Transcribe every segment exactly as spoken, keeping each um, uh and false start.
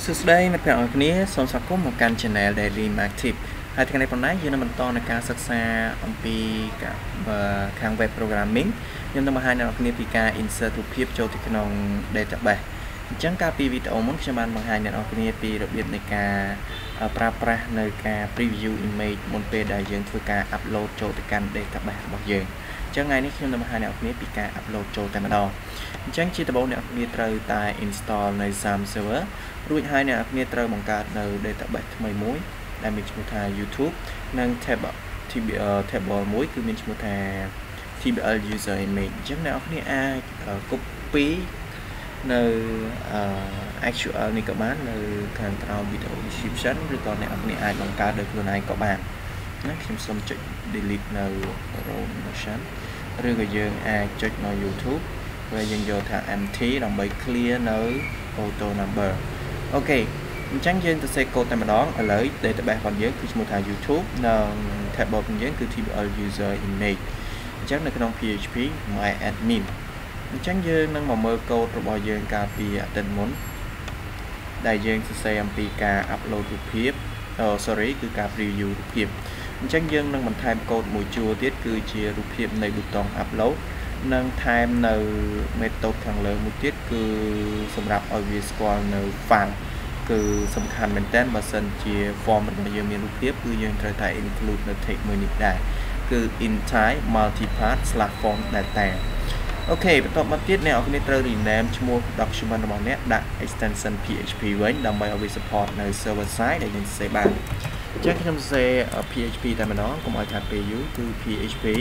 សួស្តីអ្នកទាំងអស់គ្នាសូមស្វាគមន៍មកកាន់ channel DailyMarkTips ហើយថ្ងៃនេះប៉ុណ្ណេះយើងនឹងបន្តនៅការសិក្សាអំពីខាង web programming ខ្ញុំនឹងបង្ហាញអ្នកទាំងអស់គ្នាពីការ insert រូបភាពចូលទៅក្នុង database អញ្ចឹងកាលពីវីដេអូមុនខ្ញុំបានបង្ហាញអ្នកទាំងអស់គ្នាពីរបៀបនៃការប្រើប្រាស់នៅការ preview image មុនពេលដែលយើងធ្វើការ upload ចូលទៅកាន់ database របស់យើងអញ្ចឹងថ្ងៃនេះខ្ញុំនឹងបង្ហាញអ្នកទាំងអស់គ្នាពីការ upload ចូលតែម្ដងអញ្ចឹងជាដំបូងអ្នកទាំងអស់គ្នាត្រូវតែ install នៅ SAM server រួចហើយអ្នកទាំងអស់គ្នាត្រូវបង្កើតនៅ database ថ្មីមួយដែលមានឈ្មោះថា YouTube និង table table មួយគឺមានឈ្មោះថា ที บี แอล user image អញ្ចឹងអ្នកទាំងអស់គ្នាអាច copy នៅ actual នេះក៏បាននៅខាងក្រោម video description ឬក៏អ្នកទាំងអស់គ្នាអាចបង្កើតដោយខ្លួនឯងក៏បានណាខ្ញុំសូមចុច delete នៅ row motion ឬក៏យើងអាចចុចនៅ YouTube ហើយយើងយកថា empty ដើម្បី clear នៅ photo number អូខេអញ្ចឹងយើងទៅសេកូដតែម្ដងឥឡូវ database របស់យើងគឺឈ្មោះថា YouTube និង table របស់យើងគឺ ที บี แอล user image អញ្ចឹងនៅក្នុង พี เอช พี my admin អញ្ចឹងយើងនឹងមកមើលកូដរបស់យើងកាលពីអាទិត្យមុនដែលយើងសរសេរអំពីការ upload រូបភាពអូ sorry គឺការ preview រូបភាពអញ្ចឹងយើងនឹងបន្ថែមកូដមួយជួរទៀតគឺជារូបភាពនៃប៊ូតុង upload និងថែមនៅ method ខាងលើមួយទៀតគឺសម្រាប់ឲ្យវាស្គាល់នៅ file គឺសំខាន់មែនតើបើសិនជា form របស់យើងមានរូបភាពគឺយើងត្រូវតែ include នៅ text មួយនេះដែរគឺ inside multipath slash form data អូខេបន្តមកទៀតអ្នកនរគ្នាត្រូវ rename ឈ្មោះ document របស់អ្នកដាក់ extension พี เอช พี វិញដើម្បីឲ្យវា support នៅ server side ដែលយើងសរសេរបានអញ្ចឹងខ្ញុំសរសេរ พี เอช พี តែម្ដងកុំឲ្យខាតពេលយូរគឺ พี เอช พี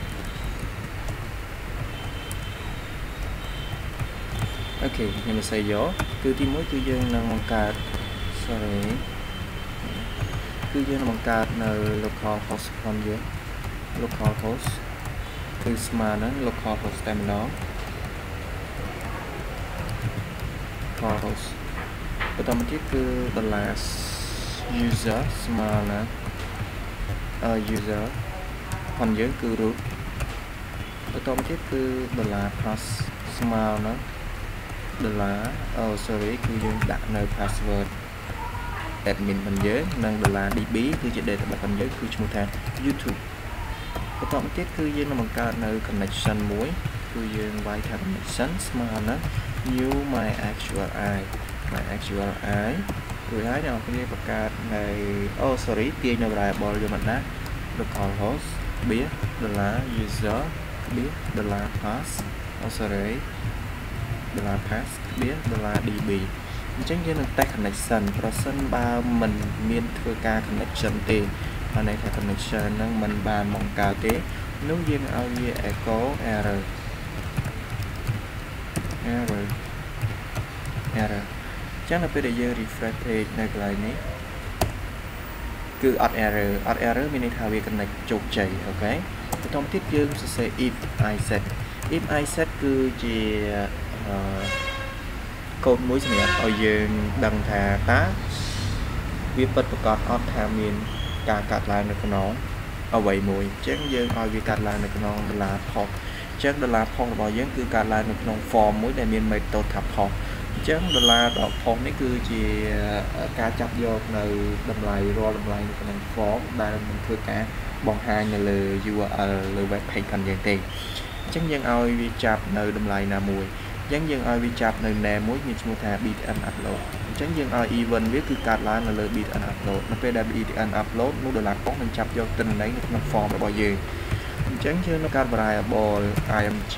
អូខេខ្ញុំសរសេរយកគឺទីមួយគឺយើងនឹងបង្កើត sorry គឺយើងនឹងបង្កើតនៅ local host របស់យើង local host គឺស្មើនឹង local host តែម្ដង local host បន្តមកទៀតគឺ dollar user ស្មើនឹង user របស់យើងគឺ root បន្តមកទៀតគឺ dollar pass ស្មើនឹង dollar oh sorry គឺយើងដាក់នៅ password admin របស់យើងនិង dollar db គឺជា database របស់យើងគឺឈ្មោះថា YouTube បន្តមកទៀតគឺយើងនឹងបង្កើតនៅ connection មួយគឺយើងវាយថា connection ស្មើនឹង new my actual i my actual i រួចហើយអ្នកនរគ្នាបង្កើតនៅ oh sorry ទាញនៅ variable យកមកដាក់ local host បៀ dollar user បៀ dollar pass oh sorry dollar pass បៀ dollar db អញ្ចឹងយើងនឹង test connection ប្រសិនបើមិនមានធ្វើការ connection ទេអានេះថា connection ហ្នឹងមិនបានបង្កើតទេនោះយើងឲ្យវា echo error error error អញ្ចឹងនៅពេលដែលយើង refresh page នៅកន្លែងនេះគឺអត់ error អត់ error មានន័យថាវា connect ជោគជ័យអូខេបន្តមកទៀតយើងសរសេរ if I set if I set គឺជាកូដមួយសម្រាប់ឲ្យយើងដឹងថាតើវាពិតប្រាកដអត់ថាមានការកាត់ឡើងនៅក្នុងអ្វីមួយអញ្ចឹងយើងឲ្យវាកាត់ឡើងនៅក្នុង dollar post អញ្ចឹង dollar post របស់យើងគឺកាត់ឡើងនៅក្នុង form មួយដែលមាន method ថា post អញ្ចឹង dollar post នេះគឺជាការចាប់យកនៅតម្លៃរាល់តម្លៃនៅក្នុង form ដែលមិនធ្វើការបង្ហាញនៅលើ ยู អារ แอล លើ web page ខាងយើងទេអញ្ចឹងយើងឲ្យវាចាប់នៅតម្លៃណាមួយអញ្ចឹងយើងឲ្យវាចាប់នៅ name មួយមានឈ្មោះថា บี ที เอ็น upload អញ្ចឹងយើងឲ្យ event វាគឺកាត់ឡើងនៅលើ บี ที เอ็น upload នៅពេលដែល บี ที เอ็น upload នោះ dollar post នឹងចាប់យកទិន្នន័យនៅក្នុង form របស់យើងអញ្ចឹងយើងនឹងកាត់ variable img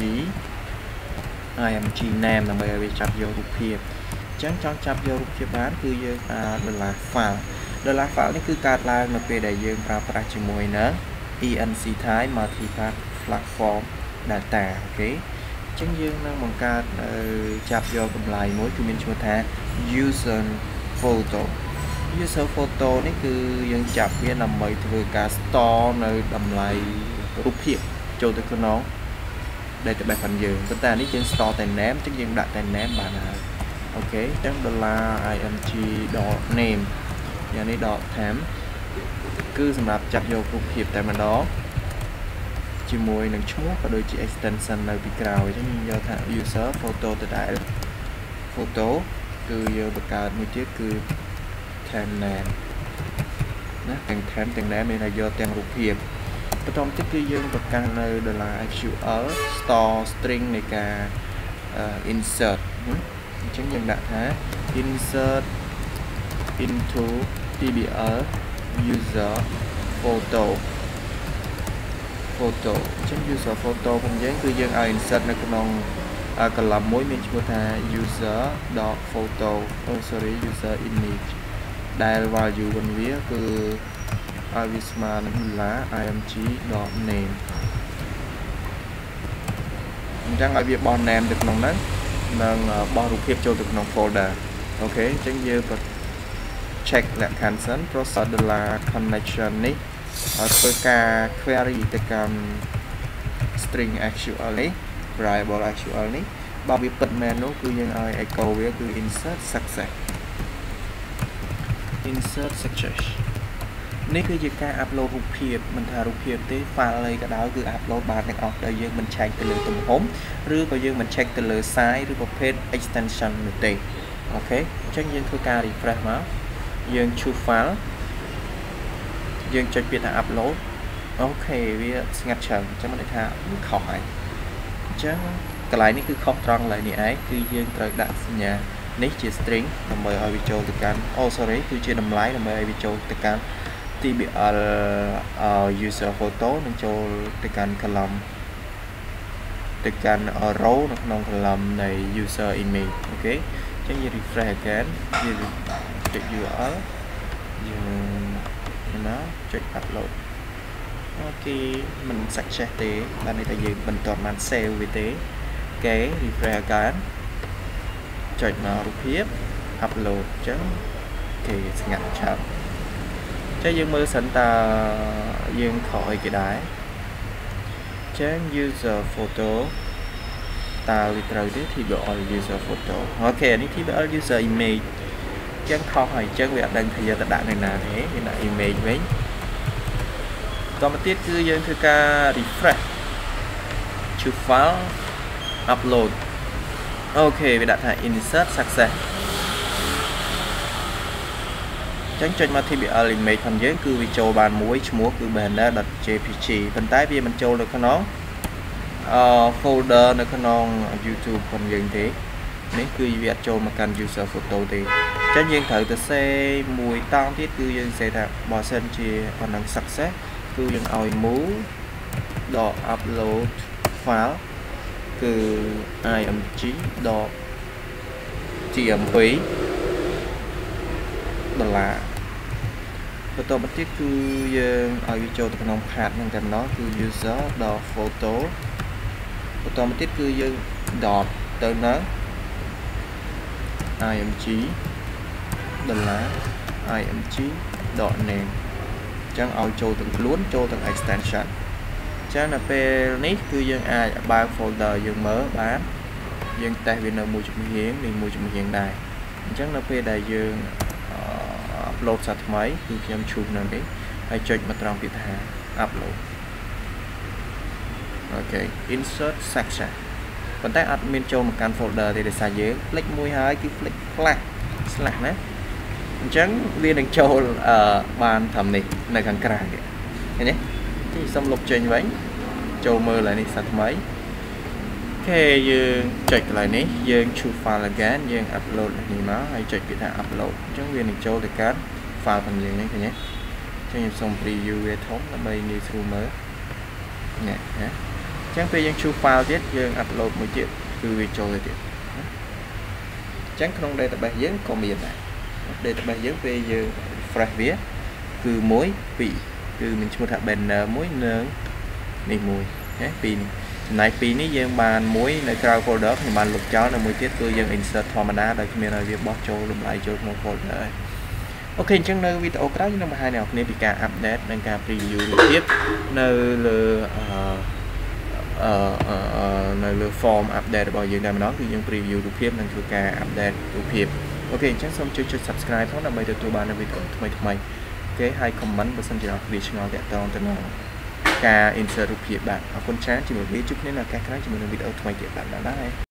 img name ដើម្បីឲ្យវាចាប់យករូបភាពអញ្ចឹងចង់ចាប់យករូបភាពបានគឺយើងអា dollar file dollar file នេះគឺកាត់ឡើងនៅពេលដែលយើងប្រើប្រាស់ជាមួយនឹង enc type multipath platform data អូខេអញ្ចឹងយើងនឹងបង្កើតនៅចាប់យកតម្លៃមួយគឺមានឈ្មោះថា user photo user photo នេះគឺយើងចាប់វាដើម្បីធ្វើការ store នៅតម្លៃរូបភាពចូលទៅក្នុង database របស់យើងប៉ុន្តែនេះយើង store តែ name អញ្ចឹងយើងដាក់តែ name បានហើយអូខេអញ្ចឹង $img.name យ៉ាងនេះ .temp គឺសម្រាប់ចាប់យករូបភាពតែម្ដងជាមួយនឹងឈ្មោះក៏ដូចជា extension នៅពីក្រោយអញ្ចឹងយើងយកថា user photo ទៅដែរ photo គឺយើងបង្កើតមួយទៀតគឺ thumbnail ណាទាំង thumb ទាំង nail មានឲ្យយកទាំងរូបភាពបន្តទៀតគឺយើងបង្កើតនៅ $hl store string នៃការ insert អញ្ចឹងយើងដាក់ថា insert into ที บี แอล user photo photo អញ្ចឹង user photo របស់យើងគឺយើងឲ្យ insert នៅក្នុង column មួយមានឈ្មោះថា user.photo oh sorry user image ដែល value របស់វាគឺឲ្យវាស្មើនឹង $img.name អញ្ចឹងឲ្យវាបោះ name ទៅក្នុងហ្នឹងនិងបោះរូបភាពចូលទៅក្នុង folder អូខេអញ្ចឹងយើងក៏ check លក្ខខណ្ឌសិន process $connection នេះឲ្យធ្វើការ query ទៅកាន់ string actual នេះ variable actual នេះបើវាពិតមែននោះគឺយើងឲ្យ echo វាគឺ insert success insert success នេះគឺជាការ upload រូបភាពមិនថារូបភាពទេ file អីក៏ដោយគឺ upload បានទាំងអស់ដោយយើងមិន check ទៅលើទំហំឬក៏យើងមិន check ទៅលើ size ឬប្រភេទ extension នោះទេអូខេអញ្ចឹងយើងធ្វើការ refresh មកយើង choose file យើងចុចពាក្យថា upload អូខេវាស្ងាត់ច្រើនអញ្ចឹងមិនថាវាខុសហើយអញ្ចឹងកន្លែងនេះគឺខុសត្រង់កន្លែងនេះឯងគឺយើងត្រូវដាក់សញ្ញានេះជា string ដើម្បីឲ្យវាចូលទៅកាន់ oh sorry គឺជាតម្លៃដើម្បីឲ្យវាចូលទៅកាន់ ที บี แอล user photo នឹងចូលទៅកាន់ column ទៅកាន់ row នៅក្នុង column នៃ user image អូខេអញ្ចឹងយើង refresh again យើងចុច ยู អារ แอล យើងណាចុច upload អូខេមិន success ទេបានន័យថាយើងមិនទាន់បាន save វាទេអូខេ refresh again ចុចមករូបភាព upload អញ្ចឹងអូខេស្ងាត់ឆាប់ចឹងយើងមើលសិនតើយើងខកអីគេដែរចឹង user photo តើវាត្រូវទេ ที บี แอล user photo អូខេនេះ ที บี แอล user image ចឹងខុសហើយចឹងវាអត់ដឹងថាយកទៅដាក់នៅណាទេវាដាក់ image វិញតមកទៀតគឺយើងធ្វើការ refresh choose file upload អូខេវាដាក់ថា insert success ចឹងចុចមក ที บี แอล image ផងយើងគឺវាចូលបានមួយឈ្មោះគឺ banner.jpg ប៉ុន្តែវាមិនចូលនៅក្នុងអឺ folder នៅក្នុង YouTube ផងយើងទេនេះគឺវាអត់ចូលមកកាន់ user photo ទេចឹងយើងត្រូវទៅសេមួយតង់ទៀតគឺយើងសេថាបើសិនជាប៉ុណ្ណឹង success គឺយើងឲ្យ move ដល់ upload file គឺ img.tmp ដុល្លារបន្តមកទៀតគឺយើងឲ្យវាចូលទៅក្នុង path ហ្នឹងតែម្ដងគឺ user.photo បន្តមកទៀតគឺយើង dot ទៅនៅ img ដុល្លារ img.name អញ្ចឹងឲ្យចូលទាំងខ្លួនចូលទាំង extension អញ្ចឹងនៅពេលនេះគឺយើងអាចបើក folder យើងមើលបានយើង test វានៅមួយជំហាននេះមួយជំហានដែរអញ្ចឹងនៅពេលដែលយើង upload សារថ្មីគឺខ្ញុំ choose នៅនេះហើយចុចមកត្រង់ពាក្យថា upload អូខេ insert section ប៉ុន្តែអត់មានចូលមកកាន់ folder ទេដោយសារយើង click មួយហើយគឺ click slash slash ណាអញ្ចឹងវានឹងចូលបានត្រឹមនេះនៅខាងក្រៅនេះឃើញទេទីសុំលុបចេញវិញចូលមើលឡើយនេះសារថ្មីអូខេយើងចុចកន្លែងនេះយើង choose file again យើង upload នេះមកហើយចុចពាក្យថា upload អញ្ចឹងវានឹងចូលទៅកាន់ file របស់យើងនេះឃើញទេអញ្ចឹងខ្ញុំសូម preview វាធំដើម្បីងាយស្រួលមើលនេះណាអញ្ចឹងពេលយើង choose file ទៀតយើង upload មួយទៀតគឺវាចូលទៅទៀតអញ្ចឹងក្នុង database យើងក៏មានដែរ database យើងពេលយើង refresh វាគឺមួយពីរគឺមានឈ្មោះថា banner មួយនិងនេះមួយណាពីរនេះចំណែកពីរនេះយើងបានមួយនៅក្រៅ folder ខ្ញុំបានលុបចោលនៅមួយទៀតគឺយើង insert ធម្មតាដោយគ្មានឲ្យវាបោះចូលលំដាយចូលក្នុង folder ហើយអូខេអញ្ចឹងនៅវីដេអូក្រោយខ្ញុំនឹងបង្ហាញអ្នកនរគ្នាពីការ update និងការ preview រូបភាពនៅលើអឺនៅលើ form update របស់យើងតែម្ដងគឺយើង preview រូបភាពនិងធ្វើការ update រូបភាពអូខេអញ្ចឹងសូមជួយចុច subscribe ផងដើម្បីទទួលបានវីដេអូថ្មីៗអូខេហើយ comment បើសិនជាអ្នកនរគ្នាឆ្ងល់ទាក់ទងទៅនឹងការ insert រូបភាពបាទអរគុណច្រើនជាមួយវីដេអូជួបគ្នានៅឱកាសក្រោយជាមួយនឹងវីដេអូថ្មីទៀតបាទដែរ